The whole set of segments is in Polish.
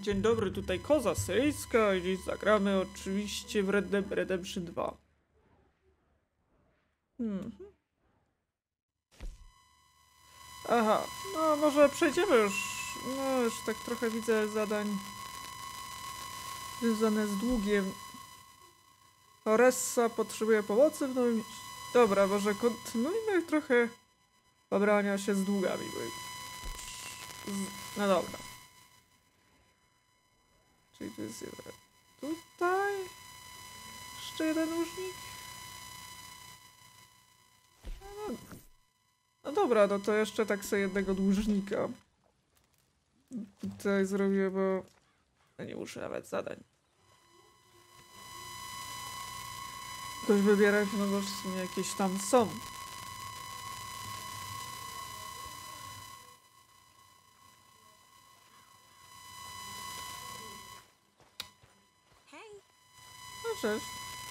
dzień dobry, tutaj Koza Syryjska i dziś zagramy oczywiście w Red Dead Redemption 2. Aha, no może przejdziemy już, no już tak trochę widzę zadań związane z długiem. Oressa potrzebuje pomocy w nowym mieście. Dobra, może kontynuujmy trochę pobrania się z długami, no dobra. Czyli to jest jeden. Tutaj jeszcze jeden dłużnik. No dobra, no to jeszcze tak sobie jednego dłużnika tutaj zrobię, bo ja nie muszę nawet zadań jakoś wybierać, no bo w sumie jakieś tam są. No cześć.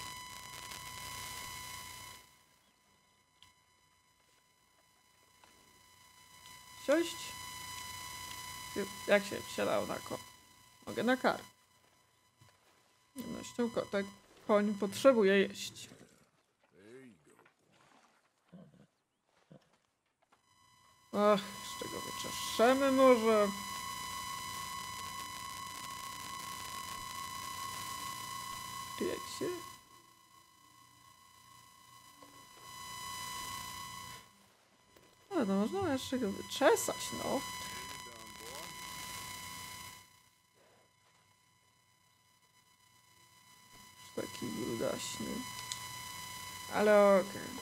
Siąść? Jak się wsiadał na koń? Mogę na kar. Jednością kotek. Koń potrzebuje jeść. Ach, z czego wyczeszemy może? Wiecie? A no można jeszcze go wyczesać, no. Taki brudaśny. Ale okej.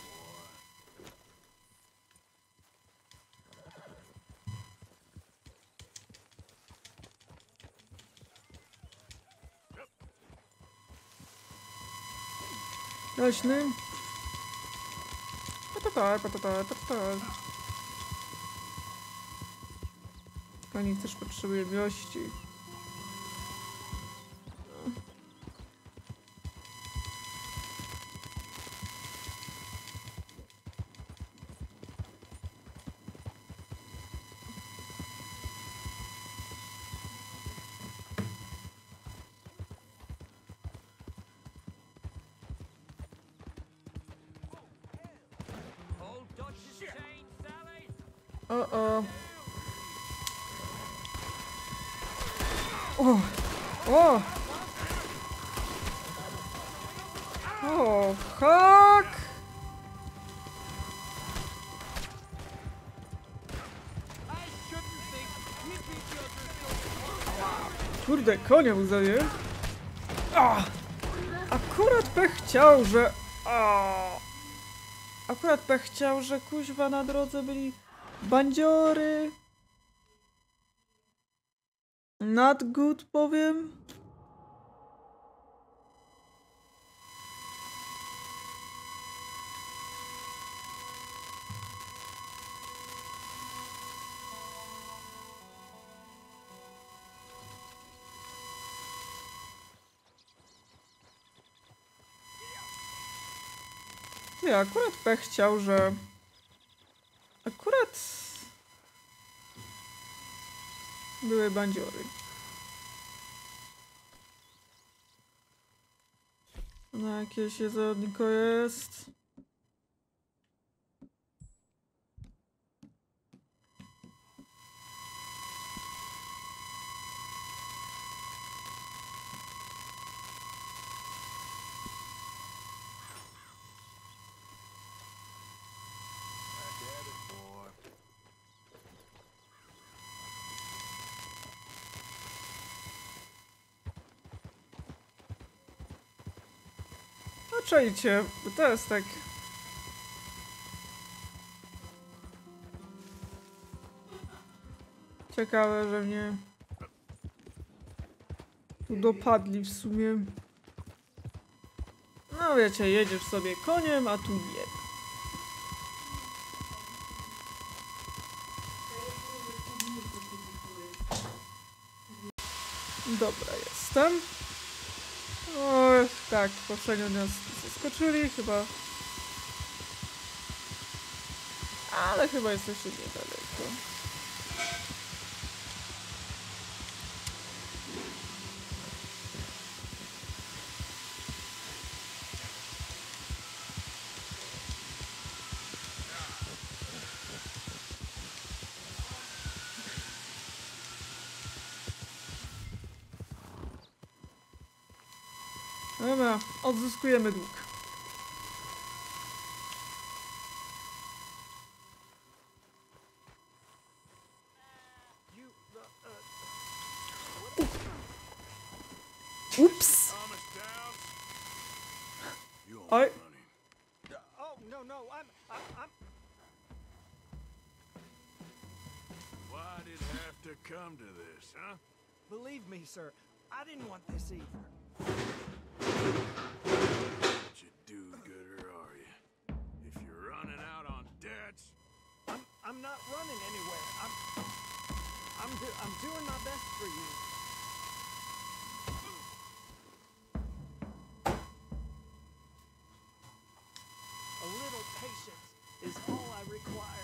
Leśny. Patata. Konik też potrzebuje miłości. O. O, fuck! Kurde, konia mu zabiję. Akurat pech chciał, że... Akurat pech chciał, że kuźwa na drodze byli bandziory. Not good, powiem. Ja akurat pech chciał, że... Akurat... były bandziory. No jakieś jedzonko jest. No czajcie, bo to jest tak... Ciekawe, że mnie... tu dopadli w sumie. No wiecie, jedziesz sobie koniem, a tu nie. Dobra, jestem. O, tak, poprzednio nas zaskoczyli chyba. Ale chyba jesteśmy niedaleko. Dobra, odzyskujemy dług. Ups! Oj. Oh, no, no, I'm... Why did it have to come to this, huh? Believe me, sir, I didn't want this either. What you do-gooder are you? If you're running out on debts... I'm not running anywhere. I'm doing my best for you. A little patience is all I require.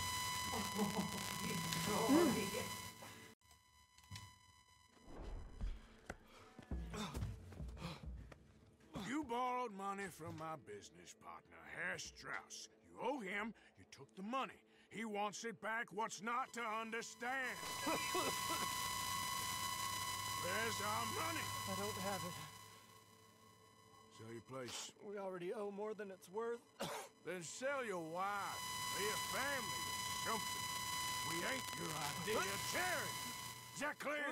You borrowed money from my business partner, Herr Strauss. You owe him, you took the money. He wants it back. What's not to understand? Where's our money? I don't have it. Sell your place. We already owe more than it's worth. Then sell your wife. Be a family or something. We ain't your idea of charity. Is that clear?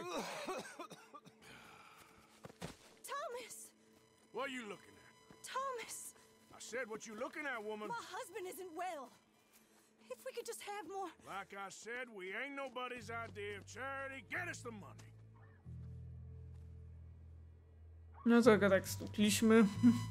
Thomas! What are you looking at? Thomas! I said what you looking at, woman. My husband isn't well. If we could just have more... Like I said, we ain't nobody's idea of charity. Get us the money. No to go tak stukliśmy.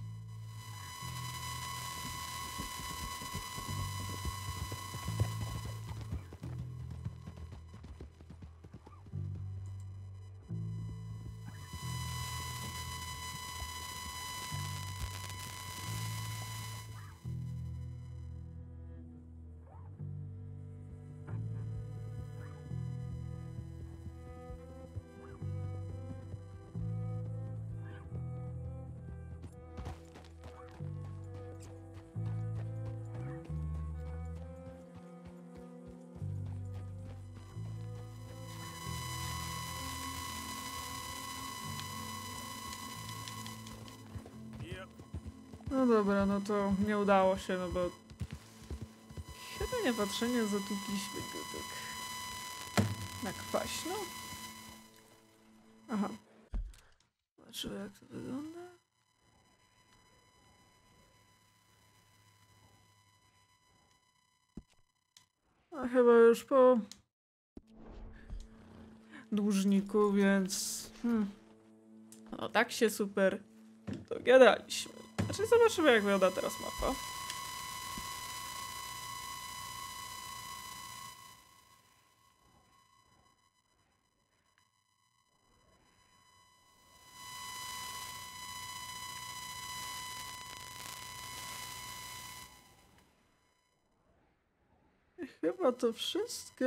Yep. No dobra, no to nie udało się, no bo... Chyba nie patrzenie, zatłukliśmy go tak... na kwaśno? Aha. Zobaczymy, jak to wygląda. A chyba już po dłużniku, więc... No tak się super dogadaliśmy. Znaczy zobaczymy, jak wygląda teraz mapa. I chyba to wszystko.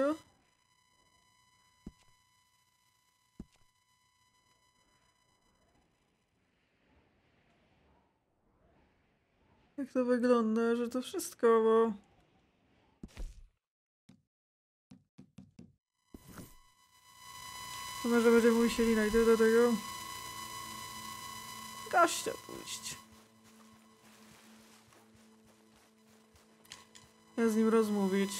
Jak to wygląda, że to wszystko, bo... To może będziemy musieli najpierw do tego... gościa pójść. Ja z nim rozmówić.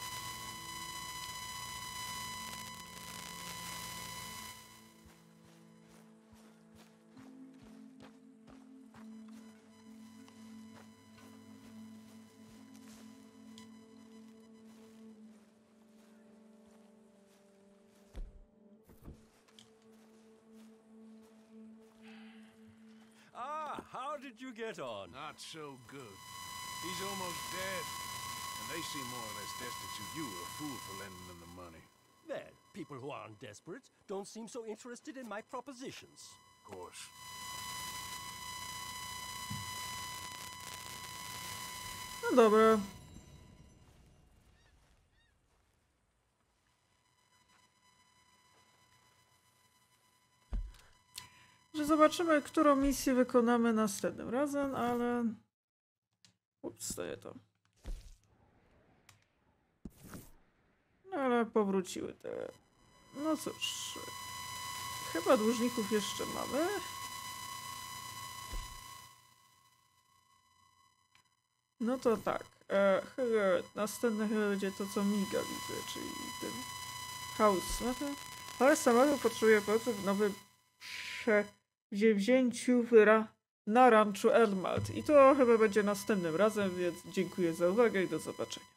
Ah, how did you get on? Not so good. He's almost dead. And they seem more or less destitute. You were a fool for lending them the money. Well, people who aren't desperate don't seem so interested in my propositions. Of course. No dobra. Że zobaczymy, którą misję wykonamy następnym razem, ale... Ups, to nie to. No ale powróciły te... No cóż... Chyba dłużników jeszcze mamy. No to tak. Następne chyba będzie to, co miga widzę, czyli ten House. Ale samego potrzebuje pomocy w nowym przedsięwzięciu na ranczu Elmalt. I to chyba będzie następnym razem, więc dziękuję za uwagę i do zobaczenia.